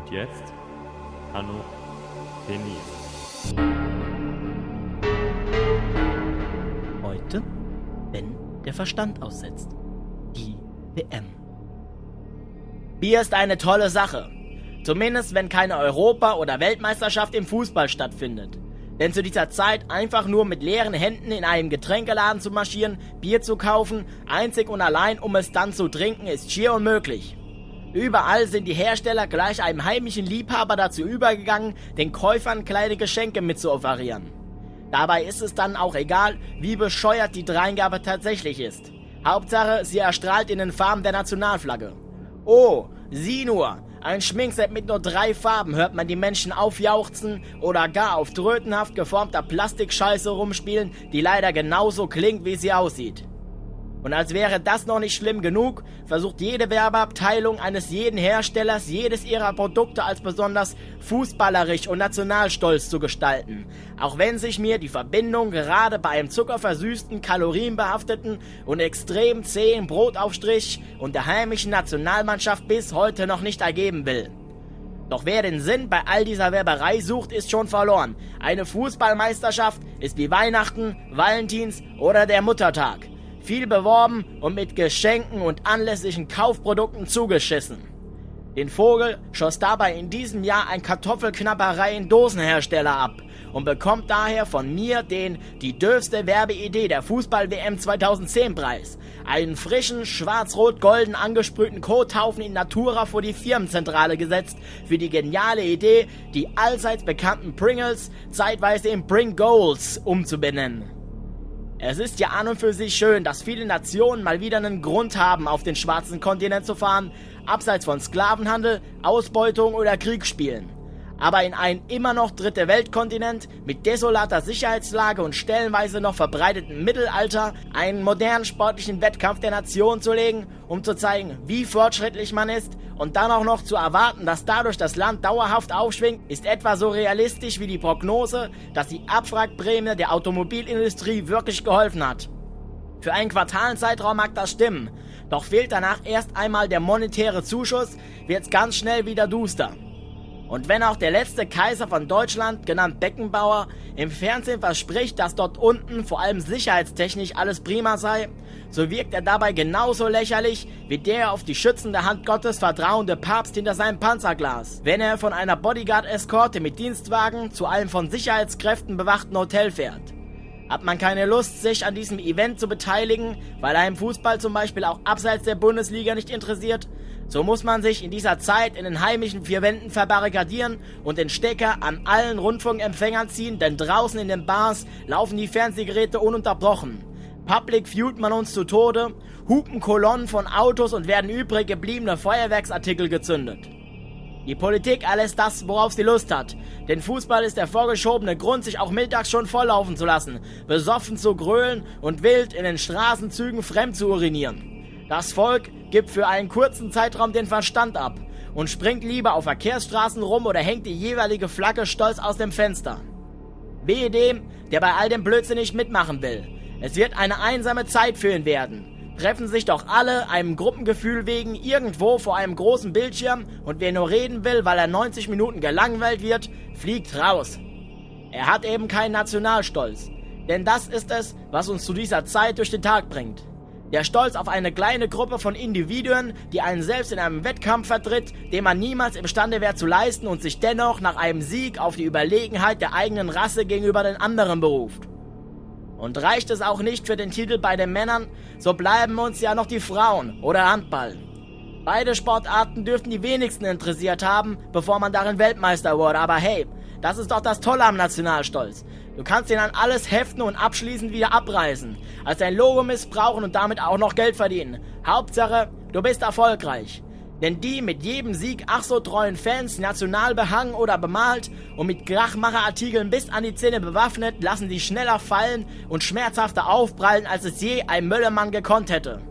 Und jetzt Anno Venir. Heute, wenn der Verstand aussetzt. Die WM. Bier ist eine tolle Sache. Zumindest wenn keine Europa- oder Weltmeisterschaft im Fußball stattfindet. Denn zu dieser Zeit einfach nur mit leeren Händen in einem Getränkeladen zu marschieren, Bier zu kaufen, einzig und allein um es dann zu trinken, ist schier unmöglich. Überall sind die Hersteller gleich einem heimischen Liebhaber dazu übergegangen, den Käufern kleine Geschenke mitzuofferieren. Dabei ist es dann auch egal, wie bescheuert die Dreingabe tatsächlich ist. Hauptsache, sie erstrahlt in den Farben der Nationalflagge. Oh, sieh nur! Ein Schminkset mit nur 3 Farben, hört man die Menschen aufjauchzen oder gar auf trötenhaft geformter Plastikscheiße rumspielen, die leider genauso klingt, wie sie aussieht. Und als wäre das noch nicht schlimm genug, versucht jede Werbeabteilung eines jeden Herstellers jedes ihrer Produkte als besonders fußballerisch und nationalstolz zu gestalten. Auch wenn sich mir die Verbindung gerade bei einem zuckerversüßten, kalorienbehafteten und extrem zähen Brotaufstrich und der heimischen Nationalmannschaft bis heute noch nicht ergeben will. Doch wer den Sinn bei all dieser Werberei sucht, ist schon verloren. Eine Fußballmeisterschaft ist wie Weihnachten, Valentins oder der Muttertag. Viel beworben und mit Geschenken und anlässlichen Kaufprodukten zugeschissen. Den Vogel schoss dabei in diesem Jahr ein Kartoffelknabberei-Dosenhersteller ab und bekommt daher von mir den die dürfste Werbeidee der Fußball-WM 2010 Preis. Einen frischen, schwarz-rot-golden angesprühten Kothaufen in Natura vor die Firmenzentrale gesetzt für die geniale Idee, die allseits bekannten Pringles zeitweise in Pringles umzubenennen. Es ist ja an und für sich schön, dass viele Nationen mal wieder einen Grund haben, auf den schwarzen Kontinent zu fahren, abseits von Sklavenhandel, Ausbeutung oder Kriegsspielen. Aber in einen immer noch dritte Weltkontinent mit desolater Sicherheitslage und stellenweise noch verbreitetem Mittelalter einen modernen sportlichen Wettkampf der Nationen zu legen, um zu zeigen, wie fortschrittlich man ist und dann auch noch zu erwarten, dass dadurch das Land dauerhaft aufschwingt, ist etwa so realistisch wie die Prognose, dass die Abwrackprämie der Automobilindustrie wirklich geholfen hat. Für einen Quartalenzeitraum mag das stimmen, doch fehlt danach erst einmal der monetäre Zuschuss, wird's ganz schnell wieder duster. Und wenn auch der letzte Kaiser von Deutschland, genannt Beckenbauer, im Fernsehen verspricht, dass dort unten vor allem sicherheitstechnisch alles prima sei, so wirkt er dabei genauso lächerlich wie der auf die schützende Hand Gottes vertrauende Papst hinter seinem Panzerglas, wenn er von einer Bodyguard-Eskorte mit Dienstwagen zu einem von Sicherheitskräften bewachten Hotel fährt. Hat man keine Lust, sich an diesem Event zu beteiligen, weil einem Fußball zum Beispiel auch abseits der Bundesliga nicht interessiert, so muss man sich in dieser Zeit in den heimischen 4 Wänden verbarrikadieren und den Stecker an allen Rundfunkempfängern ziehen, denn draußen in den Bars laufen die Fernsehgeräte ununterbrochen. Public viewt man uns zu Tode, hupen Kolonnen von Autos und werden übrig gebliebene Feuerwerksartikel gezündet. Die Politik alles das, worauf sie Lust hat, denn Fußball ist der vorgeschobene Grund, sich auch mittags schon volllaufen zu lassen, besoffen zu grölen und wild in den Straßenzügen fremd zu urinieren. Das Volk gibt für einen kurzen Zeitraum den Verstand ab und springt lieber auf Verkehrsstraßen rum oder hängt die jeweilige Flagge stolz aus dem Fenster. Wehe dem, der bei all dem Blödsinn nicht mitmachen will. Es wird eine einsame Zeit für ihn werden. Treffen sich doch alle, einem Gruppengefühl wegen, irgendwo vor einem großen Bildschirm und wer nur reden will, weil er 90 Minuten gelangweilt wird, fliegt raus. Er hat eben keinen Nationalstolz, denn das ist es, was uns zu dieser Zeit durch den Tag bringt. Der Stolz auf eine kleine Gruppe von Individuen, die einen selbst in einem Wettkampf vertritt, den man niemals imstande wäre zu leisten und sich dennoch nach einem Sieg auf die Überlegenheit der eigenen Rasse gegenüber den anderen beruft. Und reicht es auch nicht für den Titel bei den Männern, so bleiben uns ja noch die Frauen oder Handball. Beide Sportarten dürften die wenigsten interessiert haben, bevor man darin Weltmeister wurde, aber hey, das ist doch das Tolle am Nationalstolz. Du kannst ihn an alles heften und abschließend wieder abreißen, als dein Logo missbrauchen und damit auch noch Geld verdienen. Hauptsache, du bist erfolgreich. Denn die mit jedem Sieg ach so treuen Fans, national behangen oder bemalt und mit Krachmacherartikeln bis an die Zähne bewaffnet, lassen sich schneller fallen und schmerzhafter aufprallen, als es je ein Möllermann gekonnt hätte.